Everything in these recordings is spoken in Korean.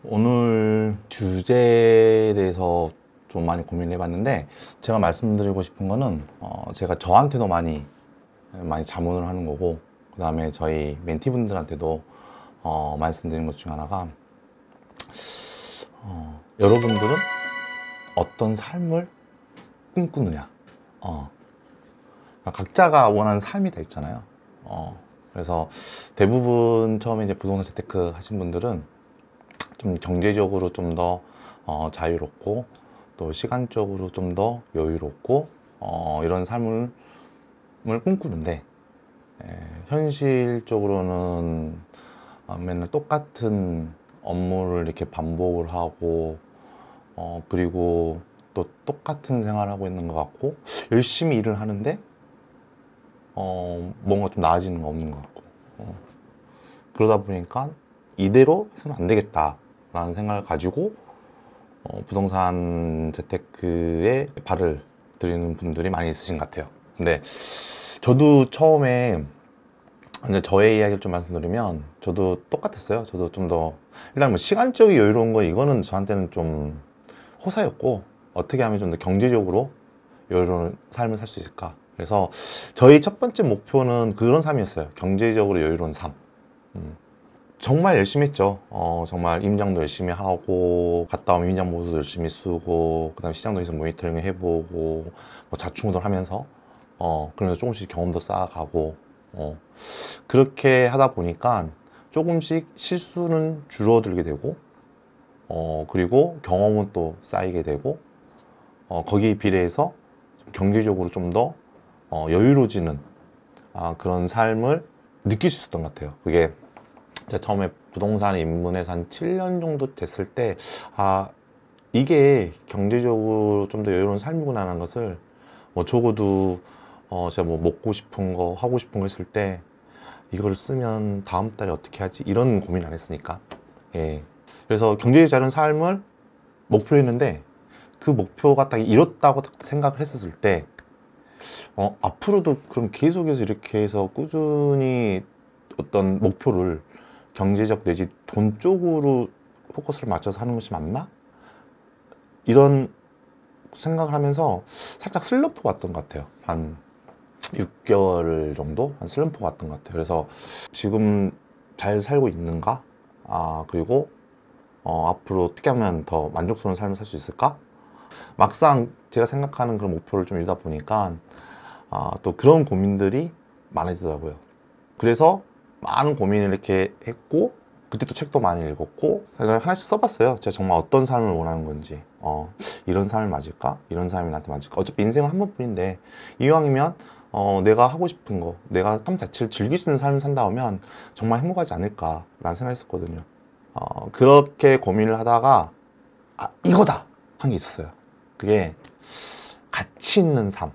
오늘 주제에 대해서 좀 많이 고민을 해봤는데, 제가 말씀드리고 싶은 거는 제가 저한테도 많이 자문을 하는 거고, 그 다음에 저희 멘티분들한테도 말씀드린 것 중 하나가, 여러분들은 어떤 삶을 꿈꾸느냐. 각자가 원하는 삶이 다 있잖아요. 그래서 대부분 처음에 이제 부동산 재테크 하신 분들은 좀 경제적으로 좀 더 자유롭고, 또 시간적으로 좀 더 여유롭고, 이런 삶을 꿈꾸는데, 현실적으로는 맨날 똑같은 업무를 이렇게 반복을 하고, 그리고 또 똑같은 생활을 하고 있는 것 같고, 열심히 일을 하는데 뭔가 좀 나아지는 거 없는 것 같고, 그러다 보니까 이대로 해서는 안 되겠다라는 생각을 가지고 부동산 재테크에 발을 들이는 분들이 많이 있으신 것 같아요. 근데 저도 처음에, 근데 저의 이야기를 좀 말씀드리면, 저도 똑같았어요. 저도 좀 더, 일단 뭐 시간적이 여유로운 거, 이거는 저한테는 좀 호사였고, 어떻게 하면 좀 더 경제적으로 여유로운 삶을 살 수 있을까. 그래서 저희 첫 번째 목표는 그런 삶이었어요. 경제적으로 여유로운 삶. 정말 열심히 했죠. 정말 임장도 열심히 하고, 갔다 오면 임장 보고도 열심히 쓰고, 그 다음에 시장동에서 모니터링 해보고, 뭐 자충우돌 하면서, 그러면서 조금씩 경험도 쌓아가고, 그렇게 하다 보니까 조금씩 실수는 줄어들게 되고, 그리고 경험은 또 쌓이게 되고, 거기에 비례해서 경제적으로 좀 더 여유로워지는 그런 삶을 느낄 수 있었던 것 같아요. 그게 제가 처음에 부동산에 입문해서 한 7년 정도 됐을 때, 이게 경제적으로 좀 더 여유로운 삶이구나 하는 것을, 뭐 적어도 제가 뭐 먹고 싶은 거, 하고 싶은 거 했을 때, 이걸 쓰면 다음 달에 어떻게 하지? 이런 고민 안 했으니까. 예. 그래서 경제적으로 자유로운 삶을 목표했는데, 그 목표가 딱 이뤘다고 생각을 했었을 때, 앞으로도 그럼 계속해서 이렇게 해서 꾸준히 어떤 목표를 경제적 내지 돈 쪽으로 포커스를 맞춰서 하는 것이 맞나? 이런 생각을 하면서 살짝 슬럼프가 왔던 것 같아요. 한 6개월 정도? 한 슬럼프가 왔던 것 같아요. 그래서 지금 잘 살고 있는가? 그리고 앞으로 어떻게 하면 더 만족스러운 삶을 살 수 있을까? 막상 제가 생각하는 그런 목표를 좀 이루다 보니까 또 그런 고민들이 많아지더라고요. 그래서 많은 고민을 이렇게 했고, 그때 또 책도 많이 읽었고, 하나씩 써봤어요. 제가 정말 어떤 삶을 원하는 건지, 이런 삶이 맞을까? 이런 삶이 나한테 맞을까? 어차피 인생은 한 번뿐인데, 이왕이면 내가 하고 싶은 거, 내가 삶 자체를 즐길 수 있는 삶을 산다 하면 정말 행복하지 않을까라는 생각을 했었거든요. 그렇게 고민을 하다가 이거다! 한 게 있었어요. 그게 가치 있는 삶.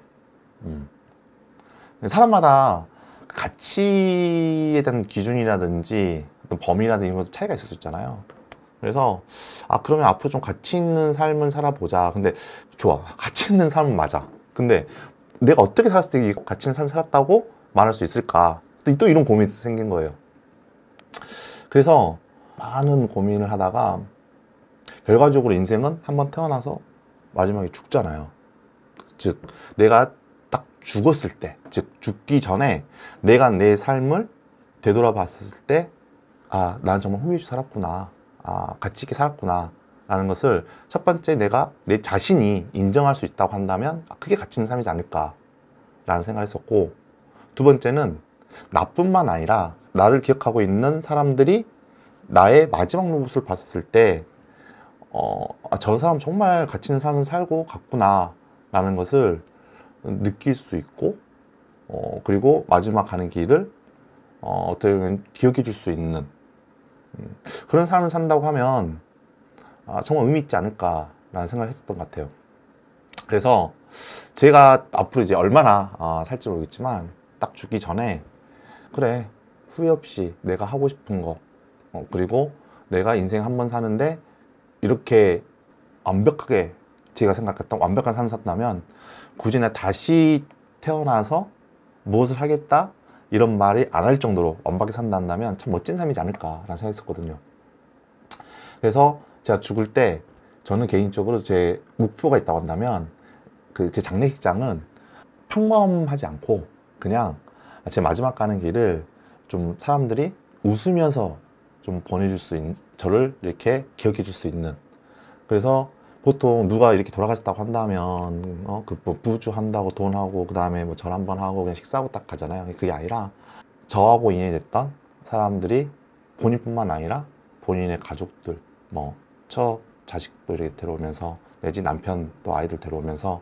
사람마다 가치에 대한 기준이라든지 어떤 범위라든지 이런 것도 차이가 있을 수 있잖아요. 그래서 그러면 앞으로 좀 가치 있는 삶을 살아보자. 근데 좋아, 가치 있는 삶은 맞아. 근데 내가 어떻게 살았을 때 이 가치 있는 삶을 살았다고 말할 수 있을까? 또 이런 고민이 생긴 거예요. 그래서 많은 고민을 하다가 결과적으로 인생은 한번 태어나서 마지막에 죽잖아요. 즉 내가 딱 죽었을 때, 즉 죽기 전에 내가 내 삶을 되돌아봤을 때, 난 정말 후회 없이 살았구나, 가치 있게 살았구나 라는 것을 첫 번째 내가 내 자신이 인정할 수 있다고 한다면 그게 가치 있는 삶이지 않을까 라는 생각을 했었고, 두 번째는 나뿐만 아니라 나를 기억하고 있는 사람들이 나의 마지막 모습을 봤을 때 저 사람 정말 가치 있는 삶을 살고 갔구나 라는 것을 느낄 수 있고, 그리고 마지막 가는 길을 어떻게 보면 기억해 줄 수 있는 그런 삶을 산다고 하면 정말 의미 있지 않을까라는 생각을 했었던 것 같아요. 그래서 제가 앞으로 이제 얼마나 살지 모르겠지만 딱 죽기 전에, 그래, 후회 없이 내가 하고 싶은 거, 그리고 내가 인생 한 번 사는데 이렇게 완벽하게 제가 생각했던 완벽한 삶을 산다면 굳이 나 다시 태어나서 무엇을 하겠다 이런 말이 안 할 정도로 완벽하게 산다면 참 멋진 삶이지 않을까라는 생각이 있었거든요. 그래서 제가 죽을 때 저는 개인적으로 제 목표가 있다고 한다면 그 제 장례식장은 평범하지 않고 그냥 제 마지막 가는 길을 좀 사람들이 웃으면서 좀 보내줄 수 있는, 저를 이렇게 기억해 줄 수 있는. 그래서 보통 누가 이렇게 돌아가셨다고 한다면 뭐 부주 한다고 돈하고 그 다음에 뭐 절 한번 하고 그냥 식사하고 딱 가잖아요. 그게 아니라 저하고 인연이 됐던 사람들이 본인뿐만 아니라 본인의 가족들, 뭐 처 자식들이 데려오면서 내지 남편 또 아이들 데려오면서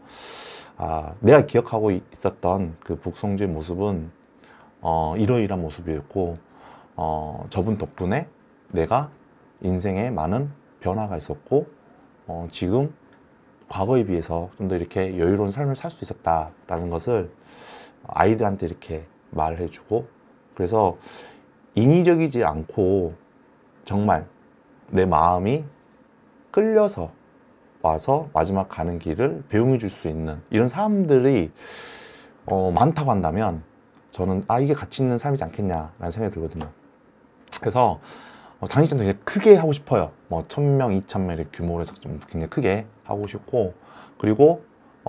내가 기억하고 있었던 그 북성주의 모습은 이러이러한 모습이었고 저분 덕분에 내가 인생에 많은 변화가 있었고 지금 과거에 비해서 좀 더 이렇게 여유로운 삶을 살 수 있었다라는 것을 아이들한테 이렇게 말을 해주고, 그래서 인위적이지 않고 정말 내 마음이 끌려서 와서 마지막 가는 길을 배웅해 줄 수 있는 이런 사람들이 많다고 한다면 저는 이게 가치 있는 삶이지 않겠냐라는 생각이 들거든요. 그래서 장례식장도 되게 크게 하고 싶어요. 뭐 1000명, 2000명 이렇게 규모로 해서 좀 굉장히 크게 하고 싶고, 그리고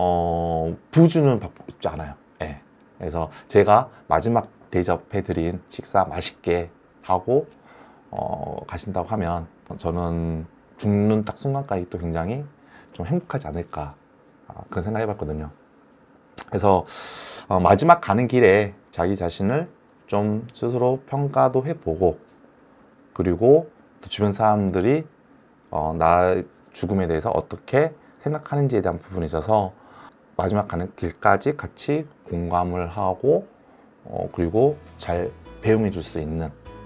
부주는 받고 싶지 않아요. 예. 그래서 제가 마지막 대접해드린 식사 맛있게 하고 가신다고 하면 저는 죽는 딱 순간까지 또 굉장히 좀 행복하지 않을까, 그런 생각을 해봤거든요. 그래서 마지막 가는 길에 자기 자신을 좀 스스로 평가도 해보고, 그리고 또 주변 사람들이 나 죽음에 대해서 어떻게 생각하는지에 대한 부분에 있어서 마지막 가는 길까지 같이 공감을 하고 그리고 잘 배웅해 줄 수 있는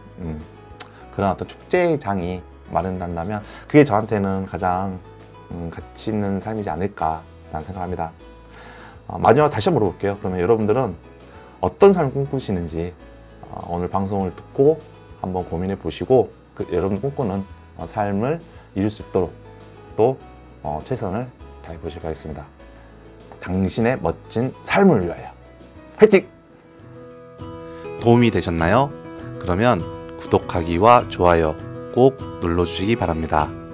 그런 어떤 축제장이 마련된다면 그게 저한테는 가장 가치 있는 삶이지 않을까라는 생각합니다. 마지막으로 다시 한번 물어볼게요. 그러면 여러분들은 어떤 삶을 꿈꾸시는지 오늘 방송을 듣고 한번 고민해 보시고 여러분 꿈꾸는 삶을 이룰 수 있도록 또 최선을 다해 보시기 바라겠습니다. 당신의 멋진 삶을 위하여 화이팅! 도움이 되셨나요? 그러면 구독하기와 좋아요 꼭 눌러주시기 바랍니다.